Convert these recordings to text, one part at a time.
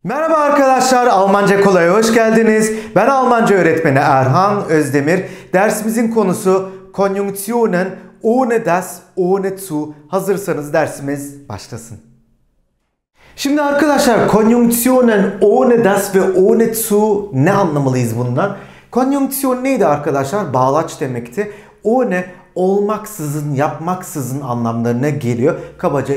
Merhaba arkadaşlar, Almanca Kolay'a hoş geldiniz. Ben Almanca öğretmeni Erhan Özdemir. Dersimizin konusu Konjunktionen ohne das, ohne zu. Hazırsanız dersimiz başlasın. Şimdi arkadaşlar, Konjunktionen ohne das ve ohne zu ne anlamalıyız bundan? Konjunksiyon neydi arkadaşlar? Bağlaç demekti. Ohne olmaksızın, yapmaksızın anlamlarına geliyor. Kabaca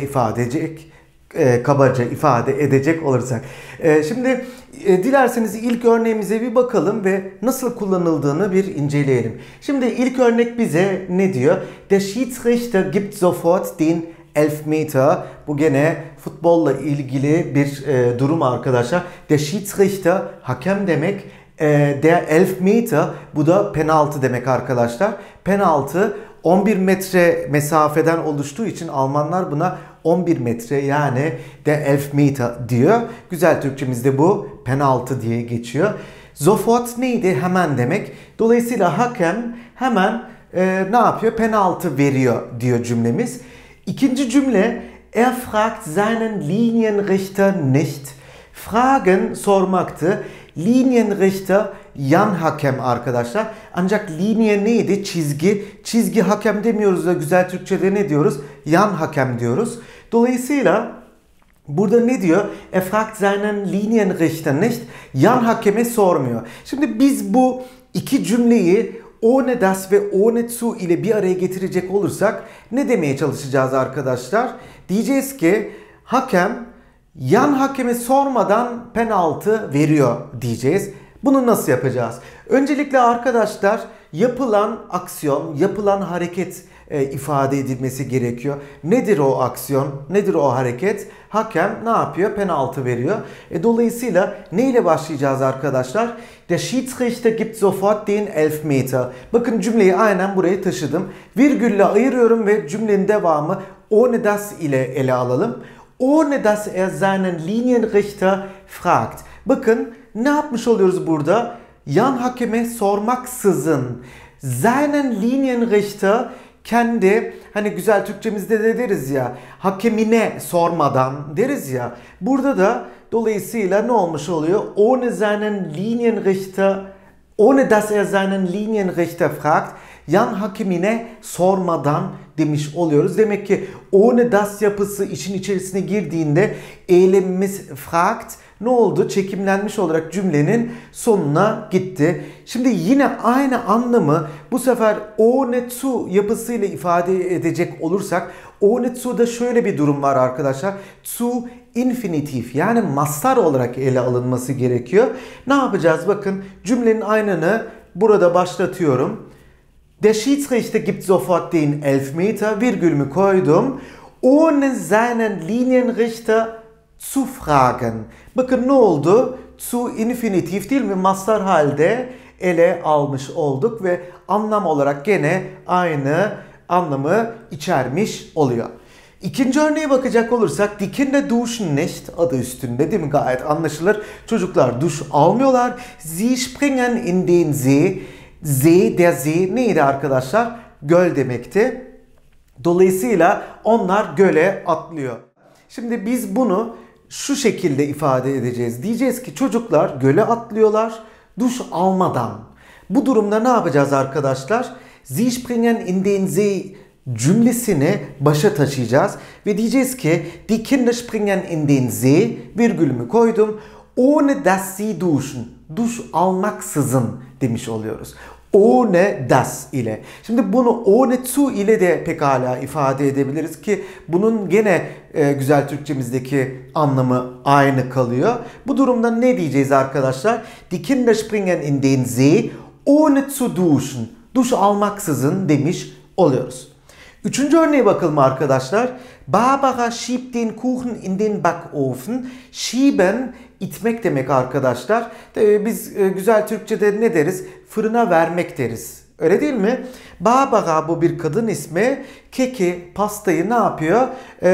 ifade edecek olursak. Şimdi dilerseniz ilk örneğimize bir bakalım ve nasıl kullanıldığını bir inceleyelim. Şimdi ilk örnek bize ne diyor? Der Schiedsrichter gibt sofort den Elfmeter. Bu gene futbolla ilgili bir durum arkadaşlar. Der Schiedsrichter hakem demek. Der Elfmeter bu da penaltı demek arkadaşlar. Penaltı 11 metre mesafeden oluştuğu için Almanlar buna 11 metre yani der Elfmeter diyor. Güzel Türkçemizde bu penaltı diye geçiyor. Sofort neydi? Hemen demek. Dolayısıyla hakem hemen ne yapıyor? Penaltı veriyor diyor cümlemiz. İkinci cümle er fragt seinen Linienrichter nicht. Fragen sormaktı. Linienrichter yan hakem arkadaşlar. Ancak linie neydi? Çizgi. Çizgi hakem demiyoruz da güzel Türkçe'de ne diyoruz? Yan hakem diyoruz. Dolayısıyla burada ne diyor? Er fragt seinen Linienrichter nicht. Yan hakeme sormuyor. Şimdi biz bu iki cümleyi ohne das ve ohne zu ile bir araya getirecek olursak ne demeye çalışacağız arkadaşlar? Diyeceğiz ki hakem yan hakeme sormadan penaltı veriyor diyeceğiz. Bunu nasıl yapacağız? Öncelikle arkadaşlar yapılan aksiyon, yapılan hareket ifade edilmesi gerekiyor. Nedir o aksiyon? Nedir o hareket? Hakem ne yapıyor? Penaltı veriyor. Dolayısıyla ne ile başlayacağız arkadaşlar? Der Schiedsrichter gibt sofort den Elfmeter. Bakın cümleyi aynen buraya taşıdım. Virgülle ayırıyorum ve cümlenin devamı ohne das ile ele alalım. Ohne dass er seinen Linienrichter fragt. Bakın ne yapmış oluyoruz burada? Yan hakeme sormaksızın seinen Linienrichter kendi hani güzel Türkçemizde de deriz ya hakemine sormadan deriz ya. Burada da dolayısıyla ne olmuş oluyor? Ohne seinen Linienrichter, ohne dass er seinen Linienrichter fragt. Yan hakemine sormadan demiş oluyoruz. Demek ki ohne das yapısı işin içerisine girdiğinde eylemimiz fragt ne oldu? Çekimlenmiş olarak cümlenin sonuna gitti. Şimdi yine aynı anlamı bu sefer ohne zu yapısıyla ifade edecek olursak ohne zu'da şöyle bir durum var arkadaşlar. Zu infinitif yani mastar olarak ele alınması gerekiyor. Ne yapacağız? Bakın cümlenin aynını burada başlatıyorum. Der Schiedsrichter gibt sofort den Elfmeter, virgülümü koydum. Ohne seinen Linienrichter zu fragen. Bakın ne oldu? Zu infinitif değil mi? Mastar halde ele almış olduk ve anlam olarak gene aynı anlamı içermiş oluyor. İkinci örneğe bakacak olursak die Kinder duschen nicht adı üstünde değil mi? Gayet anlaşılır. Çocuklar duş almıyorlar. Sie springen in den See. See, der See neydi arkadaşlar? Göl demekti. Dolayısıyla onlar göle atlıyor. Şimdi biz bunu şu şekilde ifade edeceğiz. Diyeceğiz ki çocuklar göle atlıyorlar duş almadan. Bu durumda ne yapacağız arkadaşlar? Sie springen in den See cümlesini başa taşıyacağız. Ve diyeceğiz ki die Kinder springen in den See virgülümü koydum. Ohne dass sie duschen. Duş almaksızın demiş oluyoruz. Ohne das ile. Şimdi bunu ohne zu ile de pekala ifade edebiliriz ki bunun gene güzel Türkçemizdeki anlamı aynı kalıyor. Bu durumda ne diyeceğiz arkadaşlar? Die Kinder springen in den See ohne zu duschen. Duş almaksızın demiş oluyoruz. Üçüncü örneğe bakalım arkadaşlar. Barbara schiebt den Kuchen in den Backofen. Schieben itmek demek arkadaşlar. Biz güzel Türkçe'de ne deriz? Fırına vermek deriz. Öyle değil mi? Barbara bu bir kadın ismi. Keki, pastayı ne yapıyor?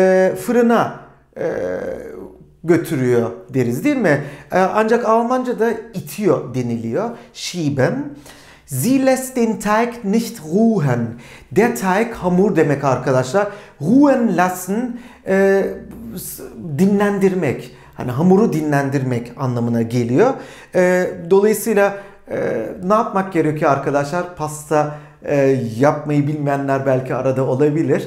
Fırına götürüyor deriz değil mi? Ancak Almanca'da itiyor deniliyor. Schieben. Sie lässt den Teig nicht ruhen. Der Teig hamur demek arkadaşlar. Ruhen lassen dinlendirmek. Hani hamuru dinlendirmek anlamına geliyor. Dolayısıyla ne yapmak gerekiyor arkadaşlar? Pasta yapmayı bilmeyenler belki arada olabilir.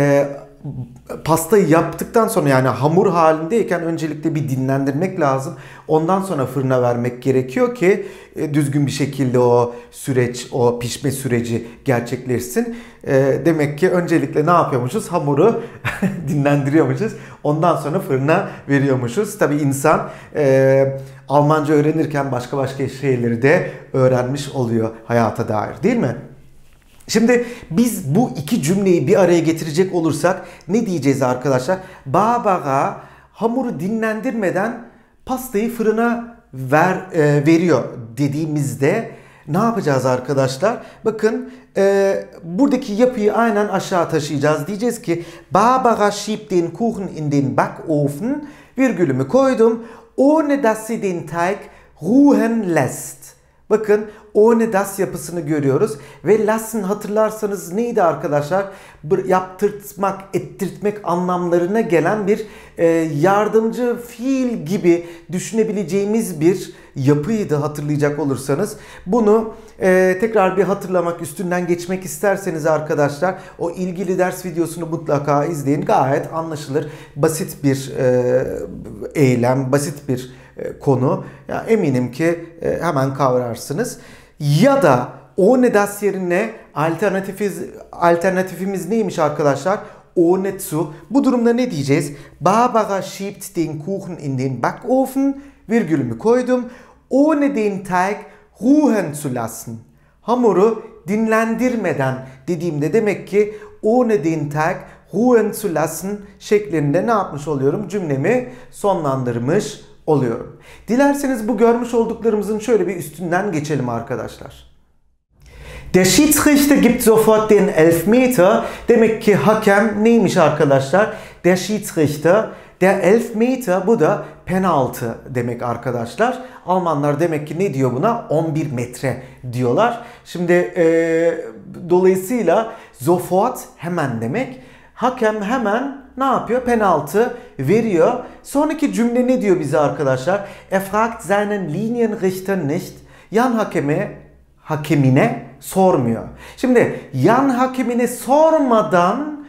Pastayı yaptıktan sonra yani hamur halindeyken öncelikle bir dinlendirmek lazım. Ondan sonra fırına vermek gerekiyor ki düzgün bir şekilde o süreç, o pişme süreci gerçekleşsin. Demek ki öncelikle ne yapıyormuşuz? Hamuru dinlendiriyormuşuz. Ondan sonra fırına veriyormuşuz. Tabii insan Almanca öğrenirken başka şeyleri de öğrenmiş oluyor hayata dair, değil mi? Şimdi biz bu iki cümleyi bir araya getirecek olursak ne diyeceğiz arkadaşlar? Barbara hamuru dinlendirmeden pastayı fırına veriyor dediğimizde ne yapacağız arkadaşlar? Bakın buradaki yapıyı aynen aşağı taşıyacağız. Diyeceğiz ki Barbara schiebt den Kuchen in den Backofen, virgülümü koydum, ohne dass sie den Teig ruhen lässt. Bakın ohne das yapısını görüyoruz ve lassen hatırlarsanız neydi arkadaşlar? Yaptırtmak, ettirtmek anlamlarına gelen bir yardımcı fiil gibi düşünebileceğimiz bir yapıydı hatırlayacak olursanız. Bunu tekrar bir hatırlamak, üstünden geçmek isterseniz arkadaşlar o ilgili ders videosunu mutlaka izleyin. Gayet anlaşılır, basit bir eylem, basit bir konu. Ya eminim ki hemen kavrarsınız. Ya da ohne das yerine alternatifimiz neymiş arkadaşlar? Ohne zu. Bu durumda ne diyeceğiz? Barbara schiebt den Kuchen in den Backofen, virgülümü koydum. Ohne den Teig ruhen zu lassen. Hamuru dinlendirmeden dediğimde demek ki ohne den Teig ruhen zu lassen şeklinde ne yapmış oluyorum? Cümlemi sonlandırmış oluyorum. Dilerseniz bu görmüş olduklarımızın şöyle bir üstünden geçelim arkadaşlar. Der Schiedsrichter gibt sofort den Elfmeter. Demek ki hakem neymiş arkadaşlar? Der Schiedsrichter. Der Elfmeter, bu da penaltı demek arkadaşlar. Almanlar demek ki ne diyor buna? 11 metre diyorlar. Şimdi dolayısıyla sofort hemen demek. Hakem hemen ne yapıyor? Penaltı veriyor. Sonraki cümle ne diyor bize arkadaşlar? Er fragt seinen Linienrichter nicht. Yan hakemine sormuyor. Şimdi yan hakemine sormadan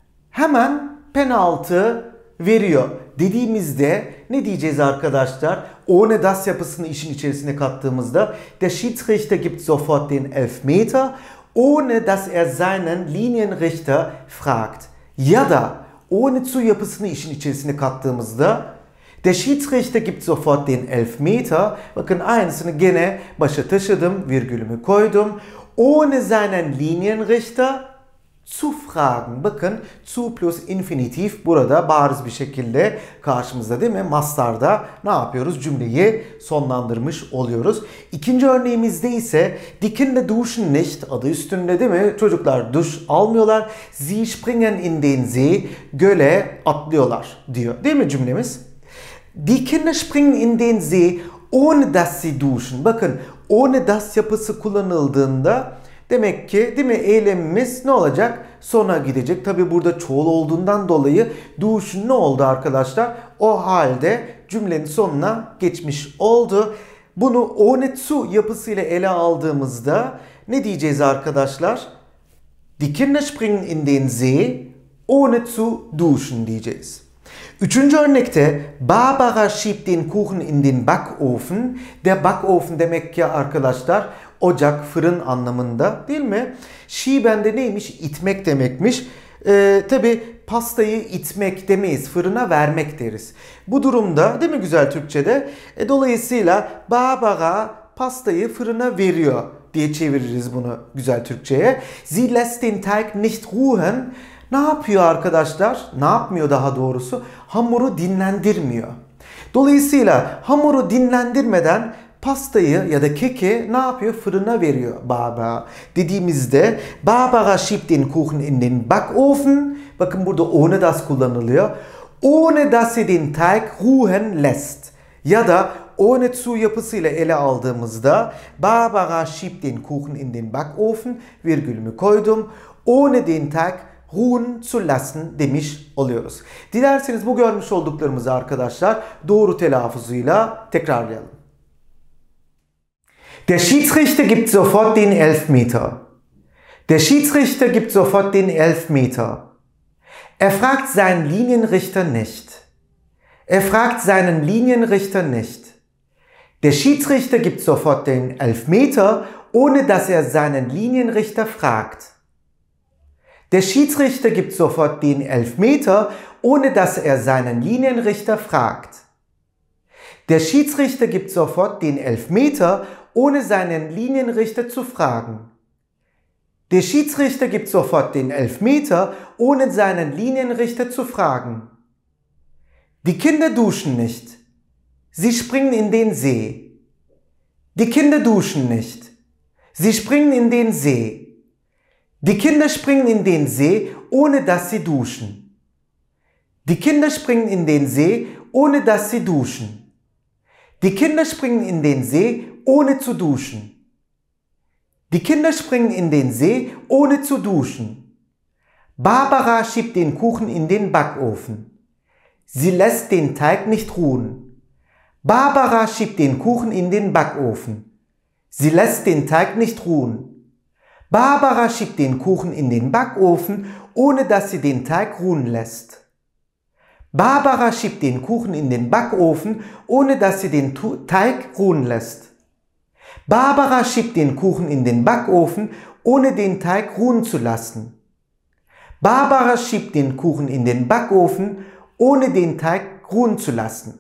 hemen penaltı veriyor dediğimizde ne diyeceğiz arkadaşlar? Ohne das yapısını işin içerisine kattığımızda der Schiedsrichter gibt sofort den Elfmeter, ohne dass er seinen Linienrichter fragt. Ya da ohne zu yapısını işin içerisine kattığımızda der Schiedsrichter gibt sofort den Elfmeter. Bakın aynısını gene başa taşıdım, virgülümü koydum. Ohne seinen Linienrichter zu fragen. Bakın zu plus infinitif burada bariz bir şekilde karşımızda, değil mi? Mastarda ne yapıyoruz? Cümleyi sonlandırmış oluyoruz. İkinci örneğimizde ise die Kinder duschen nicht. Adı üstünde, değil mi? Çocuklar duş almıyorlar. Sie springen in den See. Göle atlıyorlar diyor. Değil mi cümlemiz? Die Kinder springen in den See ohne dass sie duschen. Bakın ohne das yapısı kullanıldığında demek ki, değil mi, eylemimiz ne olacak? Sona gidecek. Tabi burada çoğul olduğundan dolayı duschen ne oldu arkadaşlar? O halde cümlenin sonuna geçmiş oldu. Bunu ohne zu yapısıyla ele aldığımızda ne diyeceğiz arkadaşlar? Die Kinder springen in den See ohne zu duschen diyeceğiz. Üçüncü örnekte Barbara schiebt den Kuchen in den Backofen. Der Backofen demek ki arkadaşlar ocak, fırın anlamında, değil mi? Schieben de neymiş? İtmek demekmiş. Tabi pastayı itmek demeyiz, fırına vermek deriz. Bu durumda, değil mi güzel Türkçe'de? Dolayısıyla Barbara pastayı fırına veriyor diye çeviririz bunu güzel Türkçe'ye. Sie lässt den Teig nicht ruhen. Ne yapıyor arkadaşlar? Ne yapmıyor daha doğrusu? Hamuru dinlendirmiyor. Dolayısıyla hamuru dinlendirmeden pastayı ya da keki ne yapıyor? Fırına veriyor Barbara. Dediğimizde Barbara schiebt den Kuchen in den Backofen. Bakın burada ohne das kullanılıyor. Ohne dass sie den Teig ruhen lässt. Ya da ohne zu yapısıyla ele aldığımızda Barbara schiebt den Kuchen in den Backofen, virgülümü koydum. Ohne den Teig ruhen zu lassen demiş oluyoruz. Dilerseniz bu görmüş olduklarımızı arkadaşlar doğru telaffuzuyla tekrarlayalım. Der Schiedsrichter gibt sofort den Elfmeter. Der Schiedsrichter gibt sofort den Elfmeter. Er fragt seinen Linienrichter nicht. Er fragt seinen Linienrichter nicht. Der Schiedsrichter gibt sofort den Elfmeter, ohne dass er seinen Linienrichter fragt. Der Schiedsrichter gibt sofort den Elfmeter, ohne dass er seinen Linienrichter fragt. Der Schiedsrichter gibt sofort den Elfmeter, ohne seinen Linienrichter zu fragen. Der Schiedsrichter gibt sofort den Elfmeter, ohne seinen Linienrichter zu fragen. Die Kinder duschen nicht. Sie springen in den See. Die Kinder duschen nicht. Sie springen in den See. Die Kinder springen in den See, ohne dass sie duschen. Die Kinder springen in den See, ohne dass sie duschen. Die Kinder springen in den See, ohne zu duschen. Die Kinder springen in den See, ohne zu duschen. Barbara schiebt den Kuchen in den Backofen. Sie lässt den Teig nicht ruhen. Barbara schiebt den Kuchen in den Backofen. Sie lässt den Teig nicht ruhen. Barbara schiebt den Kuchen in den Backofen, ohne dass sie den Teig ruhen lässt. Barbara schiebt den Kuchen in den Backofen, ohne dass sie den Teig ruhen lässt. Barbara schiebt den Kuchen in den Backofen, ohne den Teig ruhen zu lassen. Barbara schiebt den Kuchen in den Backofen, ohne den Teig ruhen zu lassen.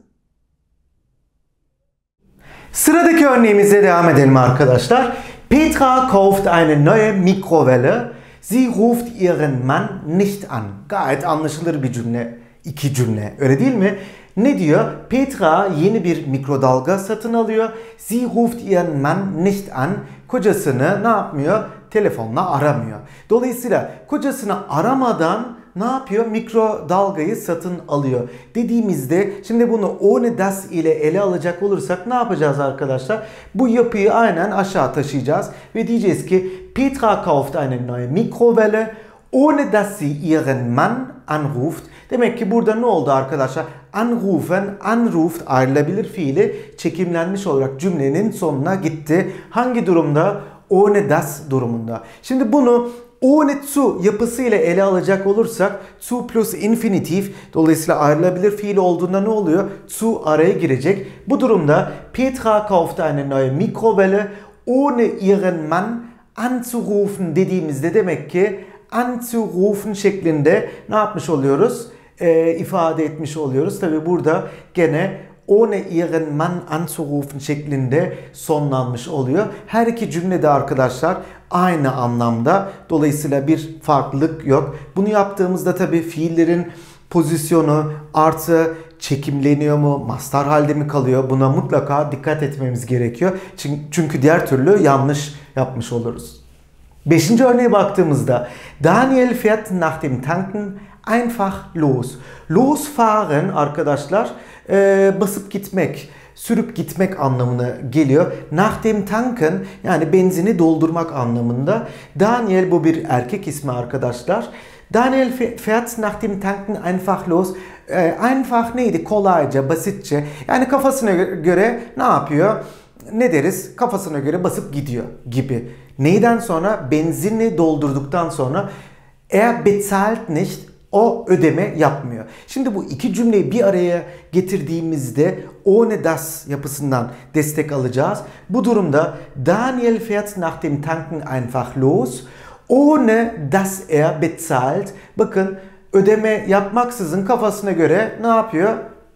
Sıradaki örneğimize devam edelim arkadaşlar. Petra kauft eine neue Mikrowelle. Sie ruft ihren Mann nicht an. Gayet anlaşılır bir cümle. İki cümle. Öyle değil mi? Ne diyor? Petra yeni bir mikrodalga satın alıyor. Sie ruft ihren Mann nicht an. Kocasını ne yapmıyor? Telefonla aramıyor. Dolayısıyla kocasını aramadan ne yapıyor? Mikrodalgayı satın alıyor. Dediğimizde şimdi bunu ohne das ile ele alacak olursak ne yapacağız arkadaşlar? Bu yapıyı aynen aşağı taşıyacağız ve diyeceğiz ki Petra kauft eine neue Mikrowelle, ohne dass sie ihren Mann anruft. Demek ki burada ne oldu arkadaşlar? Anrufen, anruft ayrılabilir fiili çekimlenmiş olarak cümlenin sonuna gitti. Hangi durumda? Ohne das durumunda. Şimdi bunu ohne zu yapısıyla ele alacak olursak zu plus infinitif, dolayısıyla ayrılabilir fiil olduğunda ne oluyor? Zu araya girecek. Bu durumda Petra kauft eine neue Mikrowelle, ohne ihren Mann anzurufen dediğimizde demek ki anzurufen şeklinde ne yapmış oluyoruz? İfade etmiş oluyoruz. Tabi burada gene ohne ihren Mann anzurufen şeklinde sonlanmış oluyor. Her iki cümlede arkadaşlar aynı anlamda. Dolayısıyla bir farklılık yok. Bunu yaptığımızda tabi fiillerin pozisyonu artı çekimleniyor mu, mastar halde mi kalıyor? Buna mutlaka dikkat etmemiz gerekiyor. Çünkü diğer türlü yanlış yapmış oluruz. Beşinci örneğe baktığımızda Daniel fährt nach dem Tanken einfach los. Losfahren arkadaşlar basıp gitmek, sürüp gitmek anlamına geliyor. Nach dem Tanken yani benzini doldurmak anlamında. Daniel bu bir erkek ismi arkadaşlar. Daniel fährt nach dem Tanken einfach los. Einfach neydi? Kolayca, basitçe. Yani kafasına göre ne yapıyor? Ne deriz? Kafasına göre basıp gidiyor gibi. Neyden sonra? Benzini doldurduktan sonra er bezahlt nicht, o ödeme yapmıyor. Şimdi bu iki cümleyi bir araya getirdiğimizde ohne das yapısından destek alacağız. Bu durumda Daniel fährt nach dem Tanken einfach los, ohne dass er bezahlt. Bakın ödeme yapmaksızın kafasına göre ne yapıyor?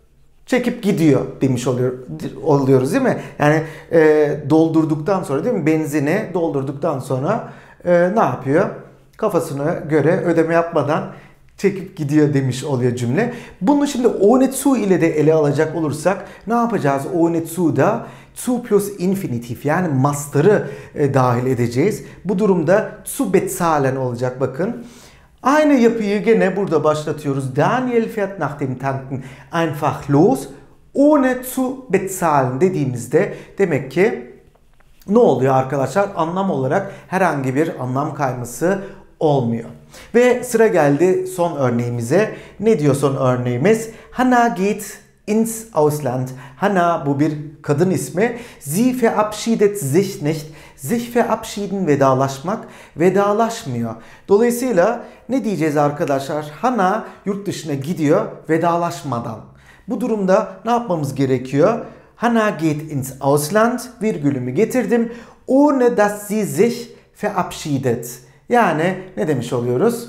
Çekip gidiyor demiş oluyoruz değil mi? Yani doldurduktan sonra değil mi? Benzini doldurduktan sonra ne yapıyor? Kafasına göre ödeme yapmadan çekip gidiyor demiş oluyor cümle. Bunu şimdi ohne zu ile de ele alacak olursak ne yapacağız? Ohne zu'da zu plus infinitif yani mastarı dahil edeceğiz. Bu durumda zu bezahlen olacak bakın. Aynı yapıyı gene burada başlatıyoruz. Daniel fährt nach dem Tanken einfach los, ohne zu bezahlen dediğimizde demek ki ne oluyor arkadaşlar? Anlam olarak herhangi bir anlam kayması olmuyor. Ve sıra geldi son örneğimize. Ne diyor son örneğimiz? Hanna geht ins Ausland. Hanna bu bir kadın ismi. Sie verabschiedet sich nicht. Sich verabschieden vedalaşmak. Vedalaşmıyor. Dolayısıyla ne diyeceğiz arkadaşlar? Hanna yurt dışına gidiyor vedalaşmadan. Bu durumda ne yapmamız gerekiyor? Hanna geht ins Ausland. Virgülümü getirdim. Ohne dass sie sich verabschiedet. Yani ne demiş oluyoruz?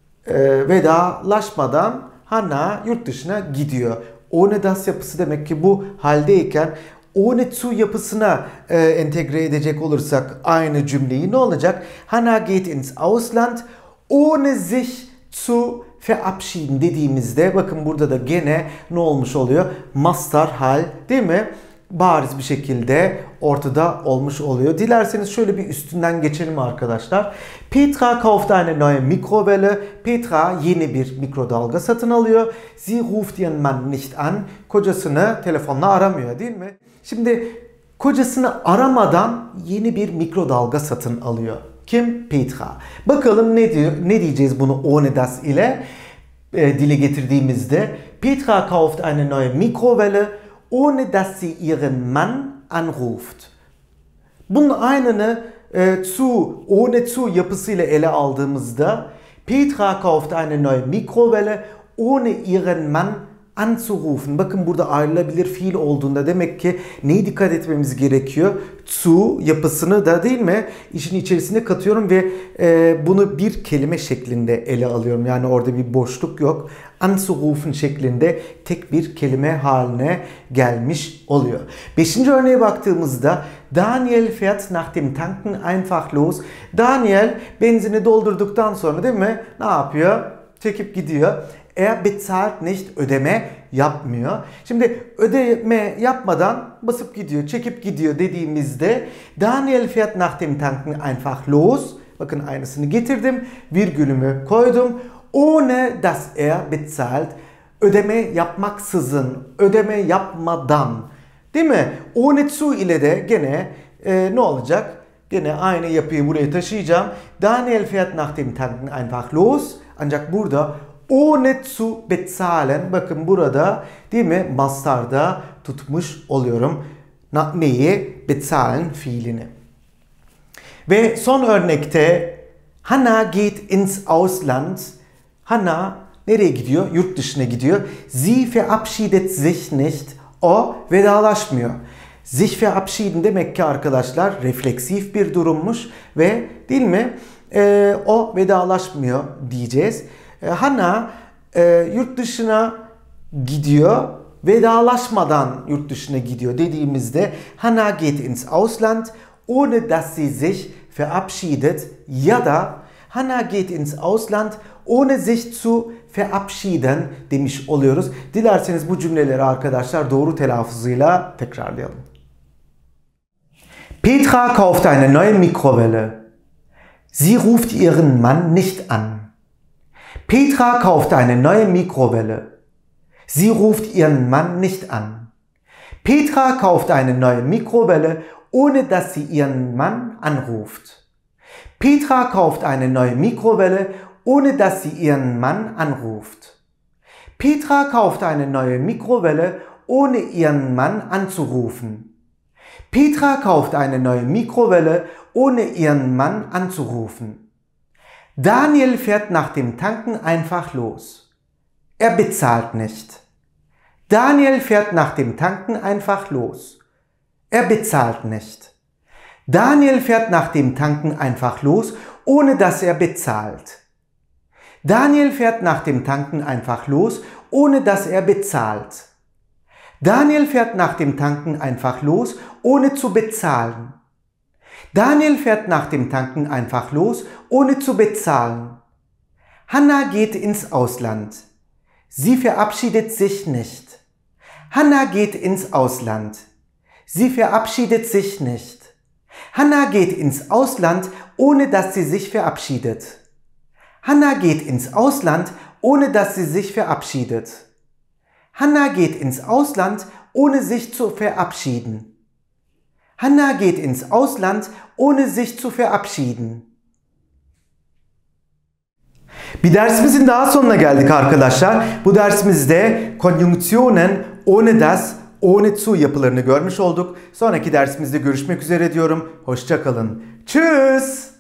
Vedalaşmadan Hanna yurt dışına gidiyor. Ohne das yapısı demek ki bu haldeyken ohne zu yapısına entegre edecek olursak aynı cümleyi ne olacak? Hanna geht ins Ausland ohne sich zu verabschieden dediğimizde bakın burada da gene ne olmuş oluyor? Mastar hal değil mi? Bariz bir şekilde ortada olmuş oluyor. Dilerseniz şöyle bir üstünden geçelim arkadaşlar. Petra kauft eine neue Mikrowelle. Petra yeni bir mikrodalga satın alıyor. Sie ruft ihren Mann nicht an. Kocasını telefonla aramıyor değil mi? Şimdi kocasını aramadan yeni bir mikrodalga satın alıyor. Kim? Petra. Bakalım ne diyor? Ne diyeceğiz bunu ohne das ile dile getirdiğimizde? Petra kauft eine neue Mikrowelle ohne dass sie ihren Mann anruft. Bunun aynını ohne zu yapısıyla ele aldığımızda Petra kauft eine neue Mikrowelle ohne ihren Mann anzurufen. Bakın burada ayrılabilir fiil olduğunda demek ki neye dikkat etmemiz gerekiyor? Zu yapısını da değil mi? İşin içerisine katıyorum ve bunu bir kelime şeklinde ele alıyorum. Yani orada bir boşluk yok. Anzurufen şeklinde tek bir kelime haline gelmiş oluyor. 5. örneğe baktığımızda Daniel fährt nach dem Tanken einfach los. Daniel benzini doldurduktan sonra değil mi? Ne yapıyor? Çekip gidiyor. Er bezahlt nicht, ödeme yapmıyor. Şimdi ödeme yapmadan basıp gidiyor, çekip gidiyor dediğimizde Daniel fährt nach dem Tanken einfach los. Bakın aynısını getirdim, virgülümü koydum. Ohne dass er bezahlt, ödeme yapmaksızın, ödeme yapmadan. Değil mi? Ohne zu ile de gene ne olacak? Gene aynı yapıyı buraya taşıyacağım. Daniel fährt nach dem Tanken einfach los. Ancak burada ohne zu bezahlen. Bakın burada değil mi? Mastarda tutmuş oluyorum. Neyi? Bezahlen fiilini. Ve son örnekte Hanna geht ins Ausland. Hanna nereye gidiyor? Yurt dışına gidiyor. Sie verabschiedet sich nicht. O vedalaşmıyor. Sich verabschieden demek ki arkadaşlar refleksif bir durummuş ve değil mi? O vedalaşmıyor diyeceğiz. Hanna yurt dışına gidiyor, vedalaşmadan yurt dışına gidiyor dediğimizde Hanna geht ins Ausland ohne dass sie sich verabschiedet ya da Hanna geht ins Ausland ohne sich zu verabschieden demiş oluyoruz. Dilerseniz bu cümleleri arkadaşlar doğru telaffuzuyla tekrarlayalım. Petra kauft eine neue Mikrowelle. Sie ruft ihren Mann nicht an. Petra kauft eine neue Mikrowelle. Sie ruft ihren Mann nicht an. Petra kauft eine neue Mikrowelle, ohne dass sie ihren Mann anruft. Petra kauft eine neue Mikrowelle, ohne dass sie ihren Mann anruft. Petra kauft eine neue Mikrowelle, ohne ihren Mann anzurufen. Petra kauft eine neue Mikrowelle, ohne ihren Mann anzurufen. Daniel fährt nach dem Tanken einfach los. Er bezahlt nicht. Daniel fährt nach dem Tanken einfach los. Er bezahlt nicht. Daniel fährt nach dem Tanken einfach los, ohne dass er bezahlt. Daniel fährt nach dem Tanken einfach los, ohne dass er bezahlt. Daniel fährt nach dem Tanken einfach los, ohne zu bezahlen. Daniel fährt nach dem Tanken einfach los, ohne zu bezahlen. Hanna geht ins Ausland. Sie verabschiedet sich nicht. Hanna geht ins Ausland. Sie verabschiedet sich nicht. Hanna geht ins Ausland, ohne dass sie sich verabschiedet. Hanna geht ins Ausland, ohne dass sie sich verabschiedet. Hanna geht ins Ausland, ohne sich zu verabschieden. Hanna geht ins Ausland, ohne sich zu verabschieden. Bir dersimizin daha sonuna geldik arkadaşlar. Bu dersimizde Konjunktionen ohne das, ohne zu yapılarını görmüş olduk. Sonraki dersimizde görüşmek üzere diyorum. Hoşça kalın. Tschüss.